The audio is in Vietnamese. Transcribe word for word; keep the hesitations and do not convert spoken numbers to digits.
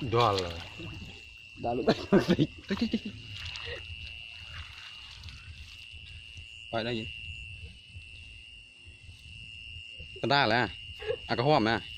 Đoan là đã lúc đấy tích tích tích vậy đây gì cái ta là à cái hôm à